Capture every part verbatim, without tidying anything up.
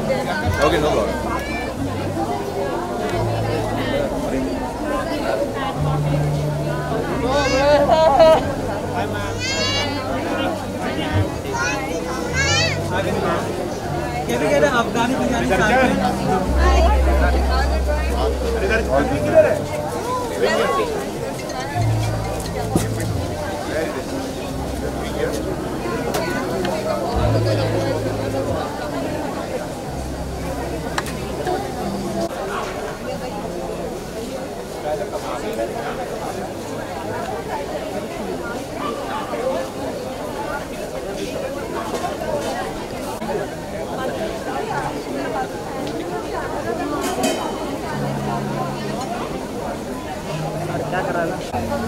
Okay, no problem. Can we get an Afghani biryani sample? क्या कर रहा है?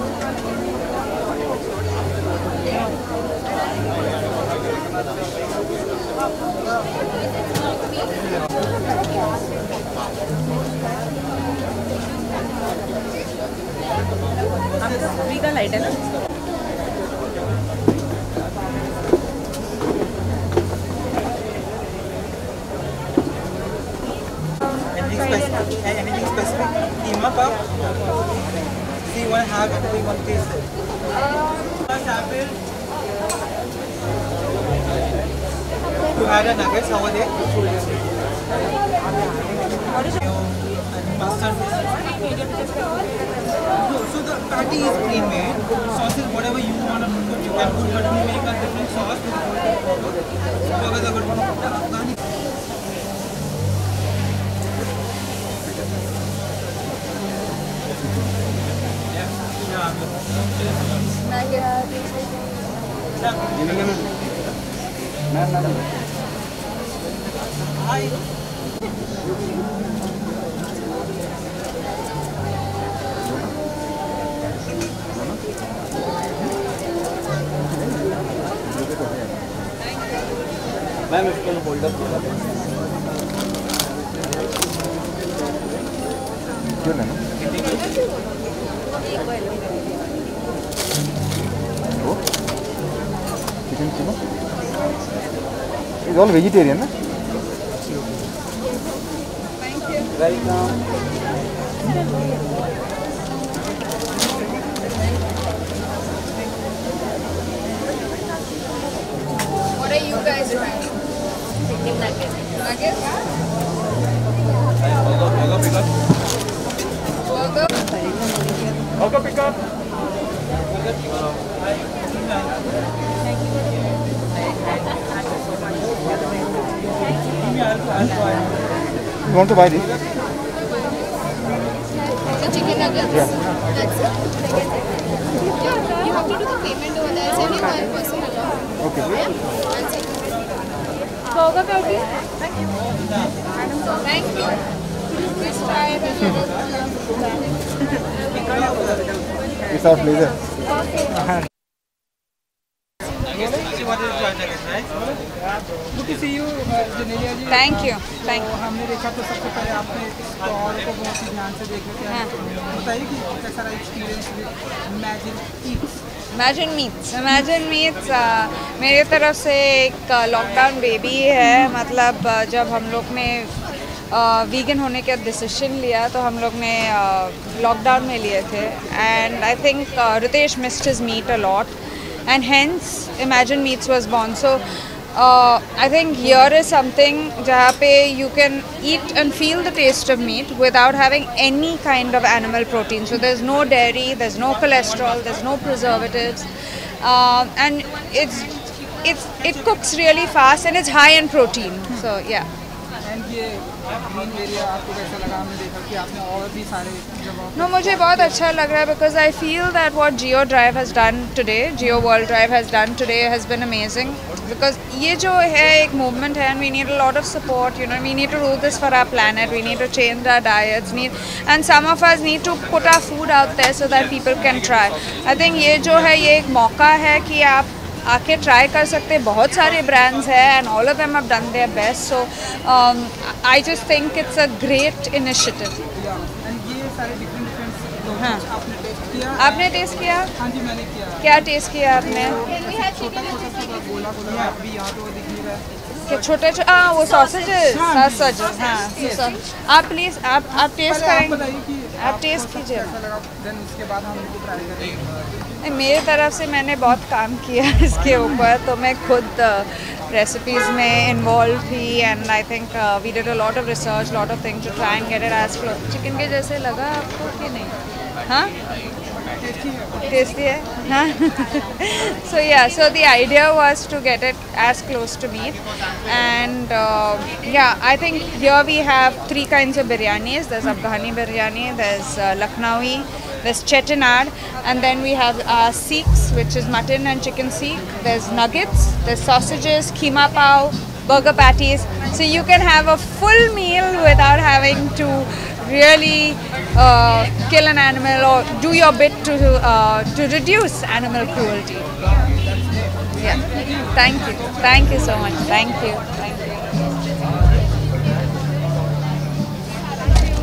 आपका का लाइट है ना? Anything specific? Keema puff? Do you want to have it or do you want to taste it? Uh, sample. You had a nuggets, how are they? What is it? And mustard. No, so the patty is plain made. Sauce is whatever you want to put, you can put, but we make a different sauce with so अगर अगर अफगानी ma'am इसको holder क्यों ना chicken keema is all vegetarian ना welcome What are you guys trying? Chicken nuggets. Nuggets? Burger pick up. Burger? Burger pick up. You want to buy this? The chicken nuggets? Yeah. That's it? Yeah, you have to do the payment over there. It's only one person alone. Okay. Yeah? One second. Burger patty. Thank you. Please try it and It's our pleasure. Good to see you, Janelia ji. Thank you. Thank तो you. हमने देखा तो सबसे पहले आपने stall को बहुत ही ध्यान से देख रहे हाँ. थे बताइए कि कैसा रहा experience with Imagine Eats Imagine Meats. Imagine Meats uh, मेरे तरफ से एक लॉकडाउन बेबी है. मतलब uh, जब हम लोग ने वीगन uh, होने का डिसीजन लिया तो हम लोग ने लॉकडाउन uh, में लिए थे. And I think Ritesh missed his meat a lot and hence Imagine Meats was born. So uh, I think here is something जहाँ पे you can eat and feel the taste of meat without having any kind of animal protein. So there's no dairy, there's no cholesterol, there's no preservatives, uh, and it's it's it cooks really fast and it's high in protein. So yeah. And ये green area आपको कैसा लगा? हमने देखा कि आपने और भी सारे जगहों No, मुझे बहुत अच्छा लग रहा है because I feel that what Geo Drive has done today, Geo World Drive has done today has been amazing. Because ये जो है एक movement है and we need a lot of support. You know, we need to do this for our planet. We need to change our diets. Need and some of us need to put our food out there so that people can try. I think ये जो है ये एक मौका है कि आप आके ट्राई कर सकते हैं. बहुत सारे ब्रांड्स हैं and all of them have done their best. So I just think it's a great initiative. And ये सारे डिफरेंट डिफरेंट हाँ आपने टेस्ट किया? आपने टेस्ट किया? हाँ जी मैंने किया। क्या टेस्ट किया आपने? छोटा छोटा सा गोला गोला अभी यहाँ तो वो दिख नहीं रहा है। क्या छोटे छोटे हाँ वो सॉसेजेस सॉसेजेस हाँ so, आप प्लीज़ आप आप टेस्ट पहले आप करेंगे बताइए कि आप टेस्ट कीजिए कैसा लगा, देन उसके बाद हम इनको ट्राई करेंगे। नहीं, मेरे तरफ से मैंने बहुत काम किया इसके ऊपर तो मैं खुद रेसिपीज़ में इन्वॉल्व थी and I think we did a lot of research lot of thing to try and get it as close chicken के जैसे लगा आपको कि नहीं हाँ tasty है हाँ so yeah so the idea was to get it as close to meat and uh, yeah I think here we have three kinds of biryanis. There's Afghani biryani, there's uh, Lucknowi, there's Chettinad, and then we have uh, Sikhs, which is mutton and chicken Sikh. There's nuggets, there's sausages, keema pav, burger patties, so you can have a full meal without having to really uh, kill an animal or do your bit to uh, to reduce animal cruelty. Yeah. Thank you. Thank you so much. Thank you. Thank you.